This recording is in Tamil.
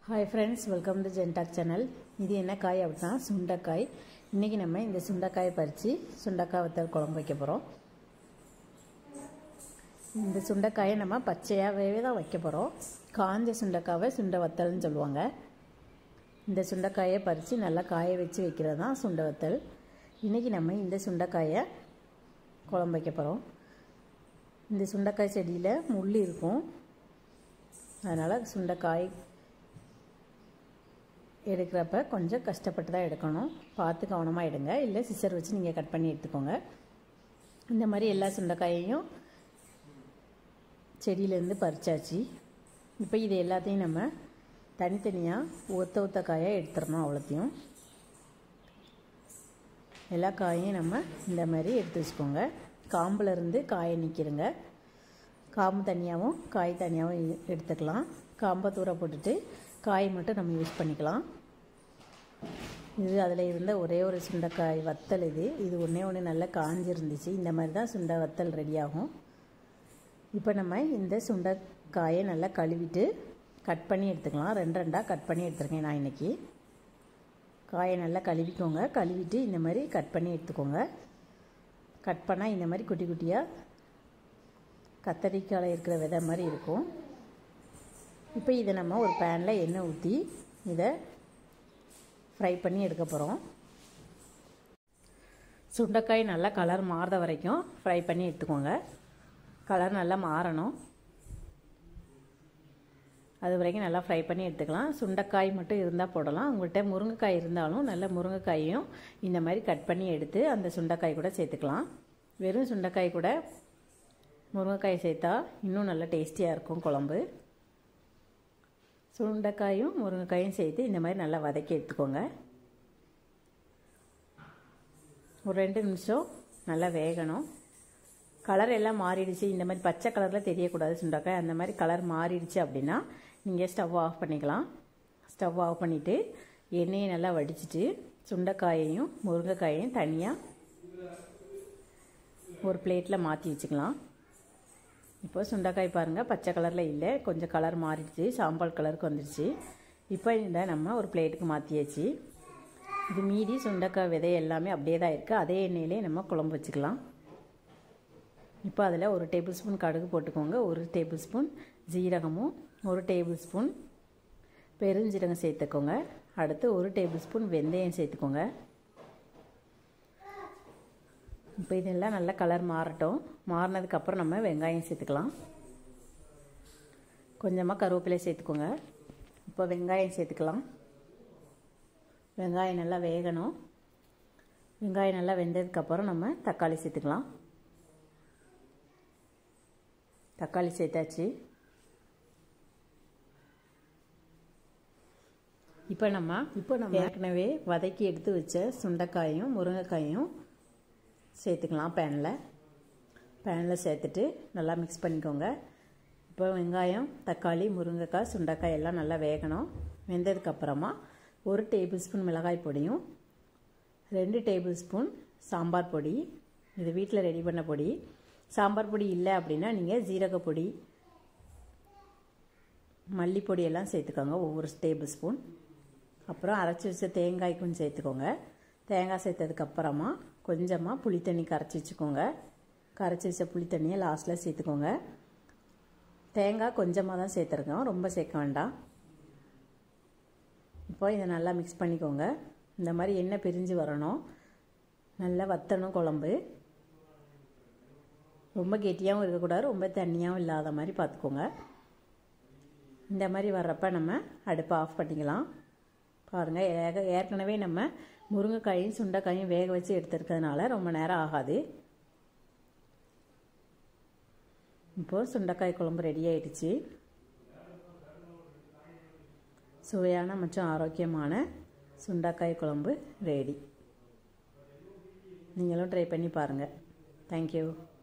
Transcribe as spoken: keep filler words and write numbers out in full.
Hi friends, welcome to Gentalk channel. இது என்ன காய் அப்படினா சுண்டைக்காய். இன்னைக்கு நம்ம இந்த சுண்டைக்காயை பறிச்சு சுண்டைக்காய் வத்தல் குழம்பு வைக்க போறோம். இந்த சுண்டைக்காயை நம்ம பச்சையாவே தான் வைக்க போறோம். காஞ்ச சுண்டைக்காவை சுண்டை வத்தல்னு சொல்லுவாங்க. இந்த சுண்டைக்காயை பறிச்சு நல்லா காய வச்சு வைக்கிறது தான் சுண்டை வத்தல். இன்னைக்கு நம்ம இந்த சுண்டைக்காயை குழம்பு வைக்க போறோம். இந்த சுண்டைக்காய் செடியில முள் இருக்கும். அதனால சுண்டைக்காய் எடுக்கிறப்ப கொஞ்சம் கஷ்டப்பட்டு தான் எடுக்கணும். பார்த்து கவனமாக எடுங்க, இல்லை சிசர் வச்சு நீங்கள் கட் பண்ணி எடுத்துக்கோங்க. இந்த மாதிரி எல்லா சுண்டைக்காயையும் செடியிலேருந்து பறிச்சாச்சு. இப்போ இது எல்லாத்தையும் நம்ம தனித்தனியாக ஒத்த ஒத்த காயாக எடுத்துடணும். அவ்வளோத்தையும் எல்லா காயையும் நம்ம இந்த மாதிரி எடுத்து வச்சுக்கோங்க. காம்புலேருந்து காயை நிற்கிறங்க. காம்பு தனியாகவும் காய் தனியாகவும் எடுத்துக்கலாம். காம்பை தூர போட்டுட்டு காய் மட்டும் நம்ம யூஸ் பண்ணிக்கலாம். இது அதில் இருந்த ஒரே ஒரு சுண்டைக்காய் வத்தல். இது இது ஒன்றே ஒன்று நல்லா காஞ்சி இருந்துச்சு. இந்த மாதிரி தான் சுண்டை வத்தல் ரெடி ஆகும். இப்போ நம்ம இந்த சுண்டைக்காயை நல்லா கழுவிட்டு கட் பண்ணி எடுத்துக்கலாம். ரெண்டு ரெண்டாக கட் பண்ணி எடுத்துருக்கேன் நான் இன்றைக்கி. காயை நல்லா கழுவிக்கோங்க. கழுவிட்டு இந்த மாதிரி கட் பண்ணி எடுத்துக்கோங்க. கட் பண்ணால் இந்த மாதிரி குட்டி குட்டியாக கத்தரிக்காயில் இருக்கிற விதை மாதிரி இருக்கும். இப்போ இதை நம்ம ஒரு பேனில் எண்ணெய் ஊற்றி இதை ஃப்ரை பண்ணி எடுக்க போகிறோம். சுண்டைக்காய் நல்லா கலர் மாறுற வரைக்கும் ஃப்ரை பண்ணி எடுத்துக்கோங்க. கலர் நல்லா மாறணும். அது வரைக்கும் நல்லா ஃப்ரை பண்ணி எடுத்துக்கலாம். சுண்டைக்காய் மட்டும் இருந்தால் போடலாம். உங்கள்கிட்ட முருங்கைக்காய் இருந்தாலும் நல்ல முருங்கைக்காயும் இந்த மாதிரி கட் பண்ணி எடுத்து அந்த சுண்டைக்காய் கூட சேர்த்துக்கலாம். வெறும் சுண்டைக்காய் கூட முருங்கைக்காய் சேர்த்தா இன்னும் நல்லா டேஸ்டியாக இருக்கும் குழம்பு. சுண்டைக்காயும் முருங்கைக்காயும் சேர்த்து இந்த மாதிரி நல்லா வதக்கி எடுத்துக்கோங்க. ஒரு ரெண்டு நிமிஷம் நல்லா வேகணும். கலர் எல்லாம் மாறிடுச்சு. இந்த மாதிரி பச்சை கலரில் தெரியக்கூடாது சுண்டைக்காய். அந்த மாதிரி கலர் மாறிடுச்சு அப்படின்னா நீங்கள் ஸ்டவ் ஆஃப் பண்ணிக்கலாம். ஸ்டவ் ஆஃப் பண்ணிவிட்டு எண்ணெயை நல்லா வடிச்சிட்டு சுண்டைக்காயையும் முருங்கைக்காயையும் தனியாக ஒரு பிளேட்டில் மாற்றி வச்சுக்கலாம். இப்போ சுண்டைக்காய் பாருங்கள், பச்சை கலரில் இல்லை, கொஞ்சம் கலர் மாறிடுச்சு, சாம்பல் கலருக்கு வந்துடுச்சு. இப்போ இந்த நம்ம ஒரு பிளேட்டுக்கு மாற்றியாச்சு. இது மீதி சுண்டைக்காய் விதை எல்லாமே அப்படியே தான் இருக்குது. அதே எண்ணெயிலே நம்ம குழம்பு வச்சுக்கலாம். இப்போ அதில் ஒரு டேபிள் ஸ்பூன் கடுகு போட்டுக்கோங்க. ஒரு டேபிள் ஸ்பூன் ஜீரகமும் ஒரு டேபிள் ஸ்பூன் பெருஞ்சீரகம் சேர்த்துக்கோங்க. அடுத்து ஒரு டேபிள் ஸ்பூன் வெந்தயம் சேர்த்துக்கோங்க. இப்போ இதெல்லாம் நல்லா கலர் மாறட்டும். மாறினதுக்கப்புறம் நம்ம வெங்காயம் சேர்த்துக்கலாம். கொஞ்சமாக கருவேப்பிலை சேர்த்துக்கோங்க. இப்போ வெங்காயம் சேர்த்துக்கலாம். வெங்காயம் நல்லா வேகணும். வெங்காயம் நல்லா வெந்ததுக்கப்புறம் நம்ம தக்காளி சேர்த்துக்கலாம். தக்காளி சேர்த்தாச்சு. இப்போ நம்ம இப்போ நம்ம ஏற்கனவே வதக்கி எடுத்து வச்ச சுண்டைக்காயும் முருங்கைக்காயும் சேர்த்துக்கலாம். பேனில் பேனில் சேர்த்துட்டு நல்லா மிக்ஸ் பண்ணிக்கோங்க. இப்போ வெங்காயம் தக்காளி முருங்கைக்காய் சுண்டைக்காய் எல்லாம் நல்லா வேகணும். வெந்ததுக்கப்புறமா ஒரு டேபிள் ஸ்பூன் மிளகாய் பொடியும் ரெண்டு டேபிள் ஸ்பூன் சாம்பார் பொடி, இது வீட்டில் ரெடி பண்ண பொடி. சாம்பார் பொடி இல்லை அப்படின்னா நீங்கள் ஜீரகப்பொடி மல்லிப்பொடி எல்லாம் சேர்த்துக்கோங்க ஒவ்வொரு டேபிள் ஸ்பூன். அப்புறம் அரைச்சி வச்ச தேங்காய் கொஞ்சம் சேர்த்துக்கோங்க. தேங்காய் சேர்த்ததுக்கப்புறமா கொஞ்சமாக புளி தண்ணி கரைச்சி வச்சுக்கோங்க. கரைச்சி வச்ச புளி தண்ணியை லாஸ்ட்டில் சேர்த்துக்கோங்க. தேங்காய் கொஞ்சமாக தான் சேர்த்துருக்கோம், ரொம்ப சேர்க்க வேண்டாம். இப்போ இதை நல்லா மிக்ஸ் பண்ணிக்கோங்க. இந்த மாதிரி எண்ணெய் பிரிஞ்சு வரணும். நல்லா வத்தணும் குழம்பு. ரொம்ப கெட்டியாகவும் இருக்கக்கூடாது, ரொம்ப தண்ணியாகவும் இல்லாத மாதிரி பார்த்துக்கோங்க. இந்த மாதிரி வர்றப்ப நம்ம அடுப்பை ஆஃப் பண்ணிக்கலாம். பாருங்கள், ஏற்கனவே நம்ம முருங்கைக்காயும் சுண்டைக்காயும் வேக வச்சு எடுத்துருக்கிறதுனால ரொம்ப நேரம் ஆகாது. இப்போது சுண்டைக்காய் குழம்பு ரெடி ஆயிடுச்சு. சுவையான மற்றும் ஆரோக்கியமான சுண்டைக்காய் குழம்பு ரெடி. நீங்களும் ட்ரை பண்ணி பாருங்கள். தேங்க்யூ.